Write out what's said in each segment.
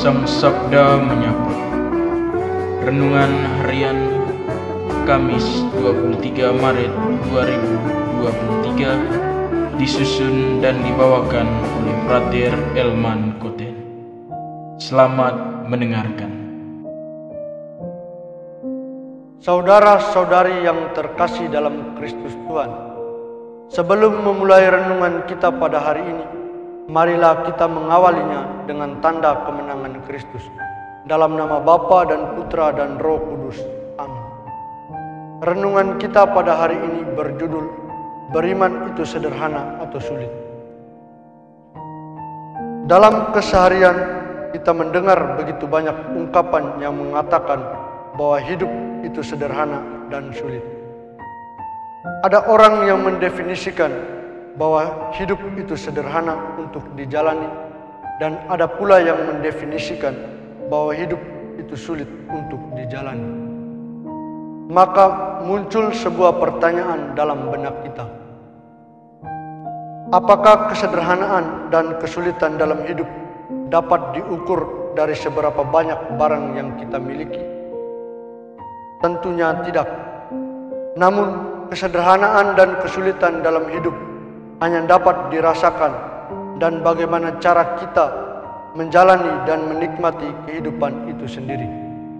Sang Sabda Menyapa. Renungan Harian Kamis 23 Maret 2023 disusun dan dibawakan oleh Frater Elman Koten. Selamat mendengarkan. Saudara-saudari yang terkasih dalam Kristus Tuhan, sebelum memulai renungan kita pada hari ini, marilah kita mengawalinya dengan tanda kemenangan Kristus. Dalam nama Bapa dan Putra dan Roh Kudus. Amin. Renungan kita pada hari ini berjudul, Beriman itu sederhana atau sulit. Dalam keseharian kita mendengar begitu banyak ungkapan yang mengatakan bahwa hidup itu sederhana dan sulit. Ada orang yang mendefinisikan bahwa hidup itu sederhana untuk dijalani, dan ada pula yang mendefinisikan bahwa hidup itu sulit untuk dijalani. Maka muncul sebuah pertanyaan dalam benak kita. Apakah kesederhanaan dan kesulitan dalam hidup dapat diukur dari seberapa banyak barang yang kita miliki? Tentunya tidak. Namun kesederhanaan dan kesulitan dalam hidup hanya dapat dirasakan dan bagaimana cara kita menjalani dan menikmati kehidupan itu sendiri.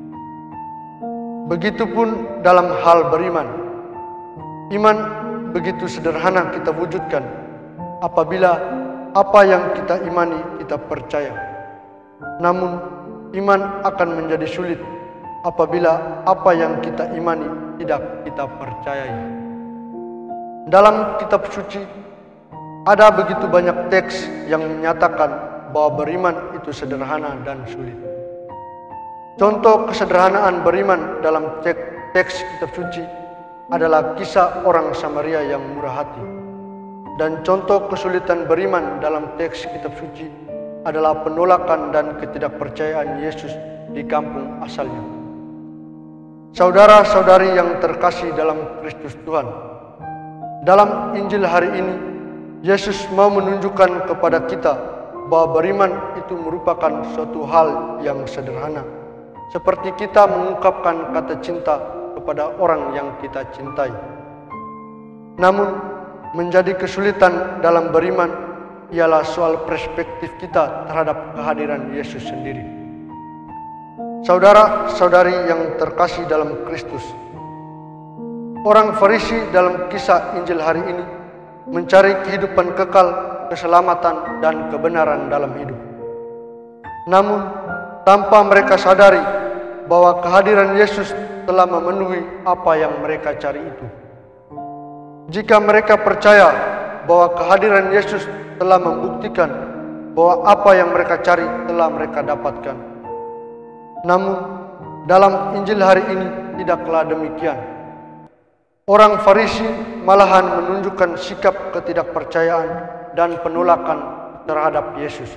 Begitupun dalam hal beriman. Iman begitu sederhana kita wujudkan apabila apa yang kita imani kita percaya. Namun iman akan menjadi sulit apabila apa yang kita imani tidak kita percayai. Dalam kitab suci ada begitu banyak teks yang menyatakan bahwa beriman itu sederhana dan sulit. Contoh kesederhanaan beriman dalam teks kitab suci adalah kisah orang Samaria yang murah hati. Dan contoh kesulitan beriman dalam teks kitab suci adalah penolakan dan ketidakpercayaan Yesus di kampung asalnya. Saudara-saudari yang terkasih dalam Kristus Tuhan, dalam Injil hari ini Yesus mau menunjukkan kepada kita bahwa beriman itu merupakan suatu hal yang sederhana, seperti kita mengungkapkan kata cinta kepada orang yang kita cintai. Namun, menjadi kesulitan dalam beriman ialah soal perspektif kita terhadap kehadiran Yesus sendiri. Saudara-saudari yang terkasih dalam Kristus, orang Farisi dalam kisah Injil hari ini mencari kehidupan kekal, keselamatan, dan kebenaran dalam hidup. Namun, tanpa mereka sadari bahwa kehadiran Yesus telah memenuhi apa yang mereka cari itu. Jika mereka percaya bahwa kehadiran Yesus telah membuktikan bahwa apa yang mereka cari telah mereka dapatkan. Namun, dalam Injil hari ini tidaklah demikian. Orang Farisi malahan menunjukkan sikap ketidakpercayaan dan penolakan terhadap Yesus.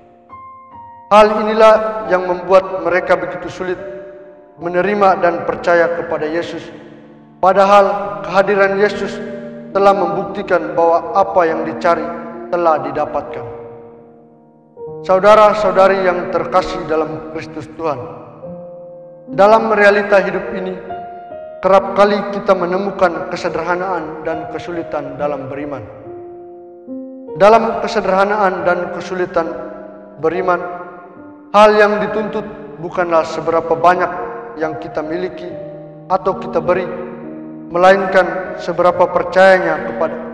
Hal inilah yang membuat mereka begitu sulit menerima dan percaya kepada Yesus, padahal kehadiran Yesus telah membuktikan bahwa apa yang dicari telah didapatkan. Saudara-saudari yang terkasih dalam Kristus Tuhan, dalam realita hidup ini kerap kali kita menemukan kesederhanaan dan kesulitan dalam beriman. Dalam kesederhanaan dan kesulitan beriman, hal yang dituntut bukanlah seberapa banyak yang kita miliki atau kita beri, melainkan seberapa percayanya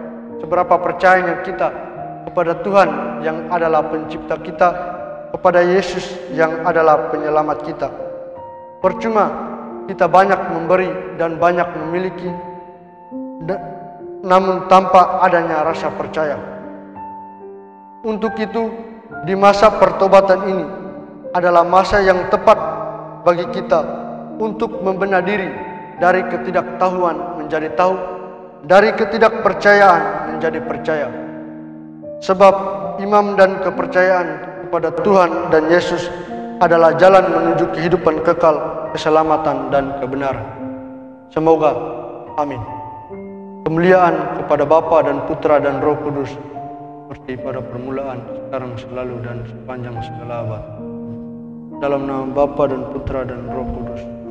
kita kepada Tuhan yang adalah pencipta kita, kepada Yesus yang adalah penyelamat kita. Percuma kita banyak memberi dan banyak memiliki, namun tanpa adanya rasa percaya. Untuk itu, di masa pertobatan ini adalah masa yang tepat bagi kita untuk membenah diri dari ketidaktahuan menjadi tahu, dari ketidakpercayaan menjadi percaya. Sebab iman dan kepercayaan kepada Tuhan dan Yesus adalah jalan menuju kehidupan kekal, keselamatan, dan kebenaran. Semoga. Amin. Kemuliaan kepada Bapa dan Putra dan Roh Kudus, seperti pada permulaan, sekarang, selalu, dan sepanjang segala abad. dalam nama Bapa dan Putra dan Roh Kudus.